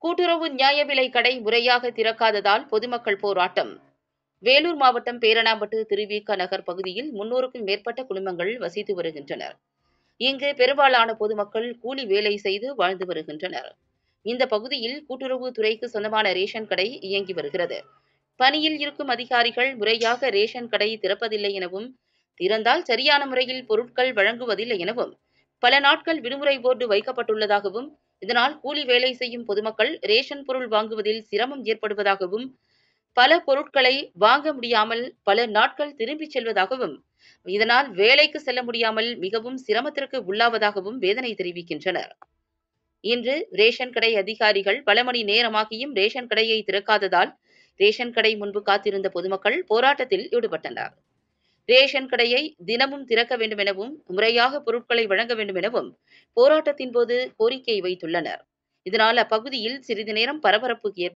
கூட்டுறவு நியாய விலை கடை முறையாக திறக்காததால் பொதுமக்கள் போராட்டம். வேலூர் மாவட்டம் பேரணாம்பட்டு திருவிக நகர் பகுதியில் 300க்கும் மேற்பட்ட குடும்பங்கள் வசித்து வருகின்றனர். இங்கு பெரும்பாலான பொதுமக்கள் கூலி வேலை செய்து வாழ்ந்து வருகின்றனர். இந்த பகுதியில் கூட்டுறவு துறைக்கு சொந்தமான ரேஷன் கடை இயங்கி வருகிறது. பணியில் இருக்கும் அதிகாரிகள் முறையாக ரேஷன் கடை திறப்பதில்லை எனவும், திறந்தால் சரியான முறையில் பொருட்கள் வழங்குவதில்லை எனவும், பல நாட்கள் விடுமுறை போர்டு வைக்கப்பட்டுள்ளதாகவும், இதனால் கூலி வேலை செய்யும் பொதுமக்கள் ரேஷன் பொருள் வாங்குவதில் சிரமம் ஏற்படுவதாகவும், பல பொருட்களை வாங்க முடியாமல் பல நாட்கள் திரும்பிச் செல்வதாகவும், இதனால் வேலைக்கு செல்ல முடியாமல் மிகவும் சிரமத்திற்கு உள்ளாவதாகவும் வேதனை தெரிவிக்கின்றனர். இன்று ரேஷன் கடை அதிகாரிகள் பல மணி நேரமாகியும் ரேஷன் கடையை திறக்காததால் ரேஷன் கடை முன்பு காத்திருந்த பொதுமக்கள் போராட்டத்தில் ஈடுபட்டனர். ரேஷன் கடையை தினமும் திறக்க வேண்டும் எனவும், முறையாக பொருட்களை வழங்க வேண்டும் எனவும் போராட்டத்தின் போது கோரிக்கை வைத்துள்ளனர். இதனால் அப்பகுதியில் சிறிது நேரம் பரபரப்பு ஏற்பட்டது.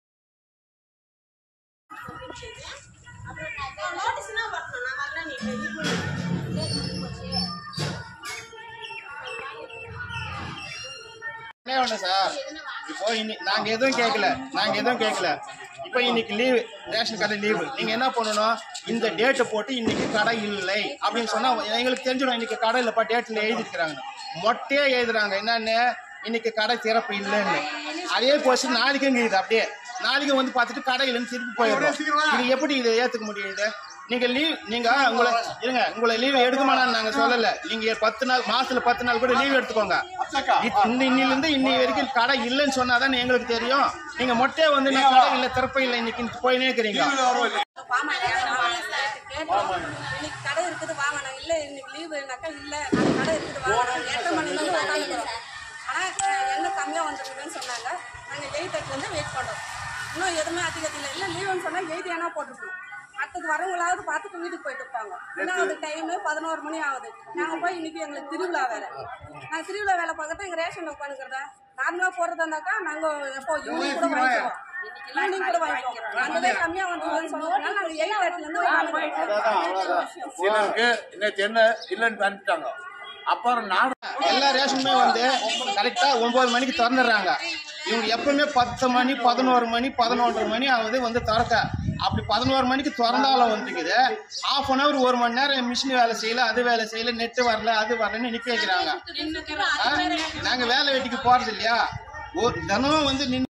சார், இப்போ நாங்க எதுவும் கேட்கல. இப்போ இன்னைக்கு லீவு, ரேஷன் கடை லீவு. நீங்க என்ன பண்ணணும், இந்த டேட்டை போட்டு இன்னைக்கு கடை இல்லை அப்படின்னு சொன்னா எங்களுக்கு தெரிஞ்சிடும். இன்னைக்கு கடை இல்லப்பா, டேட்ல எழுதிருக்கிறாங்க, மொட்டையா எழுதுறாங்க என்னன்னு, இன்னைக்கு கடை திறப்பு இல்லைன்னு. அதே போச்சு நாளைக்கு இருக்குது. அப்படியே நாளைக்கு வந்து பார்த்துட்டு கடை இல்லைன்னு திருப்பி போயிடுறோம். இது எப்படி இதை ஏத்துக்க முடியுது? நீங்க உங்களை லீவ் எடுக்குமானான்னு நாங்க சொல்லல. நீங்க 10 நாள், மாசத்துல 10 நாள் கூட லீவ் எடுத்துக்கோங்க. இன்னிலிருந்து இன்னி வரைக்கும் கடை இல்லைன்னு சொன்னாதான் எங்களுக்கு தெரியும். நீங்க மொட்டையா வந்து கடை இல்ல, திறப்ப இல்லை, இன்னைக்கு போயினே இருக்கிறீங்க. கடை இருக்குது வாங்கணும், இல்ல இன்னைக்கு லீவுனாக்கா இல்ல கடை இருக்குது வாங்கணும். 8 மணில இருந்து ஆனா என்ன கம்மியா வந்துருக்குதுன்னு சொன்னாங்க. நாங்க 8:30 வெயிட் பண்றோம். இன்னும் எதுவுமே அதிகத்தில் இல்லை. லீவுன்னு சொன்னா 8 ஏன்னா போட்டுருக்கோம். அடுத்தது வரவங்களாவது பார்த்துட்டு வீட்டுக்கு போயிட்டு இருப்பாங்க. இன்னும் டைம் 11 மணி ஆகுது. நாங்க போய் இன்னைக்கு எங்களுக்கு திருவிழா வேலை. நாங்க திருவிழா வேலை பார்க்கறது எங்க ரேஷன் உட்காந்துக்கிறதா நார்மலா போடுறதாந்தாக்கா நாங்க எப்போ ஈவினிங் கூட வாங்கிக்குவோம். அந்த கம்மியா வந்து சொன்னதுனால நாங்க 8:30 அப்புறம் எல்லா ரேஷனுமே வந்து கரெக்டா 9 மணிக்கு திறந்துடுறாங்க. இவங்க எப்பவுமே 10 மணி, 11 மணி, 11:30 மணி ஆகுது வந்து திறக்க. அப்படி 11 மணிக்கு திறந்தாலும் வந்துக்குது. ½ அன் ஹவர், 1 மணி நேரம் மிஷின் வேலை செய்யல, அது வேலை செய்யல, நெட்டு வரல, அது வரலன்னு நிக்க வைக்கிறாங்க. நாங்க வேலை வெட்டிக்கு போறது இல்லையா, தினமும் வந்து